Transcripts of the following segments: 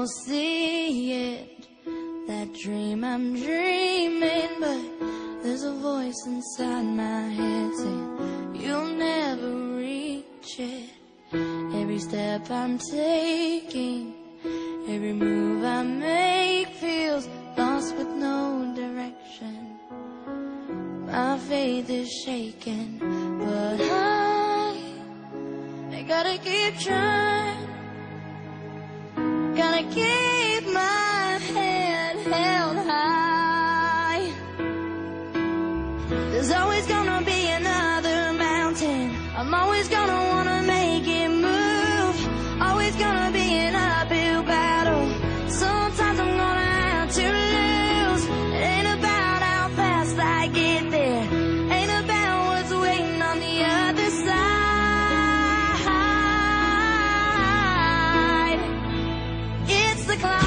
don't see it, that dream I'm dreaming, but there's a voice inside my head saying you'll never reach it. Every step I'm taking, every move I make feels lost with no direction. My faith is shaken, but I gotta keep trying. Gotta keep my head held high. There's always gonna be another mountain. I'm always gonna wanna make it move. Always gonna be an uphill battle. Sometimes I'm gonna have to lose. It ain't about how fast I get there. Ain't about what's waiting on the other side. It's the climb.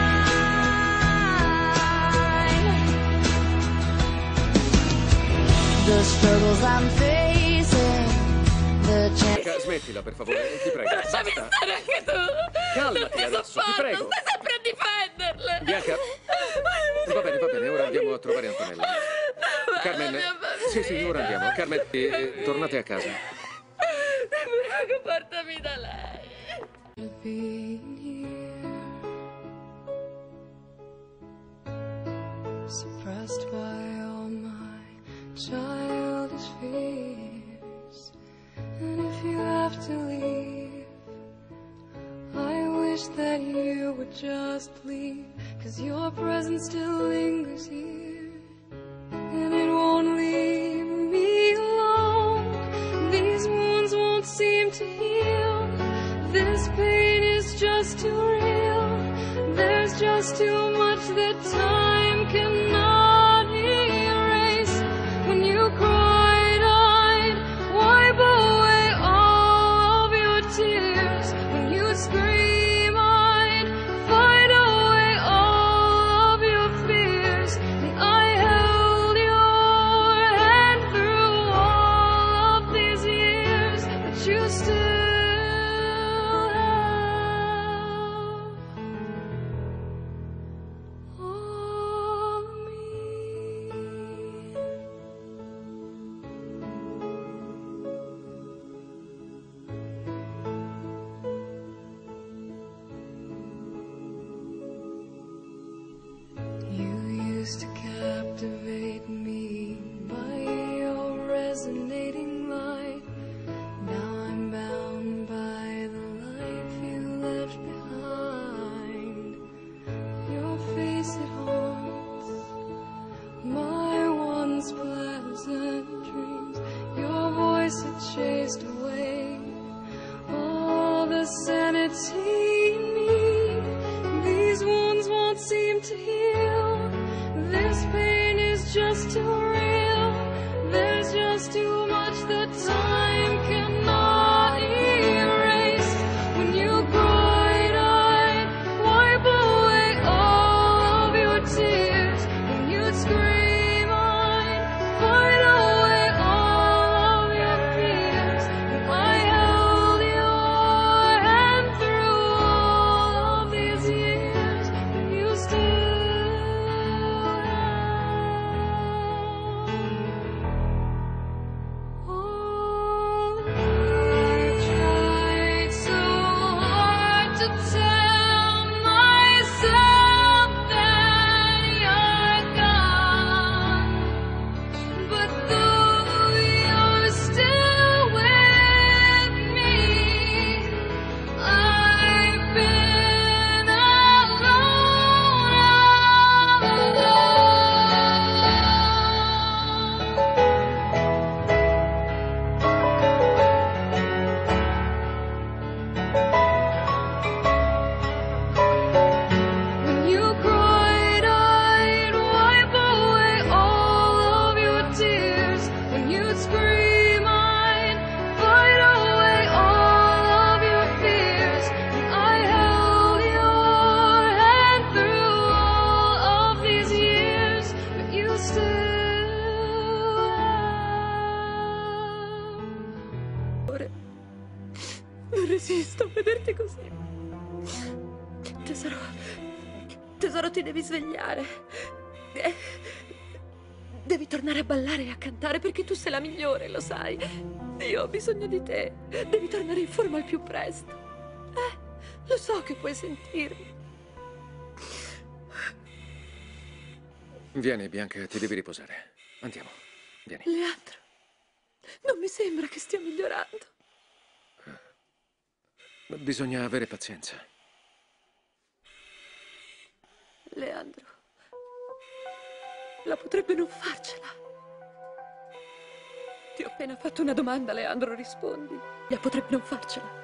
The struggles I'm facing, the chance. Smettila, per favore, ti prego. Lasciami stare anche tu! Calmati adesso, ti prego. Stai sempre a difenderle! Bianca, va bene, ora andiamo a trovare Antonella. Carmen, sì, ora andiamo. Carmen, tornate a casa. Ti prego, portami da lei! Suppressed by all my childish fears, and if you have to leave, I wish that you would just leave, 'cause your presence still lingers here, and it won't leave me alone. These wounds won't seem to heal. This pain is just too real. There's just too much that time cannot erase. When you cried, I'd wipe away all of your tears. When you scream, I'd fight away all of your fears. And I held your hand through all of these years, but you still to captivate me by your resonating light. Now I'm bound by the life you left behind. Your face, it haunts my once pleasant dreams. Your voice, it chased away all the sanity in me. These wounds won't seem to heal. This pain is just too real. There's just too much that time cannot erase. When you cried, I'd wipe away all of your tears. When you'd scream, I'd fight away all of your fears. And I held your hand through all of these years, but you still. Non resisto a vederti così. Tesoro, tesoro, ti devi svegliare. Eh, Devi tornare a ballare e a cantare perché tu sei la migliore, lo sai. Io ho bisogno di te. Devi tornare in forma al più presto. Lo so che puoi sentirmi. Vieni, Bianca, ti devi riposare. Andiamo, vieni. Leandro, non mi sembra che stia migliorando. Bisogna avere pazienza. Leandro, la potrebbe non farcela. Ti ho appena fatto una domanda, Leandro, rispondi. La potrebbe non farcela.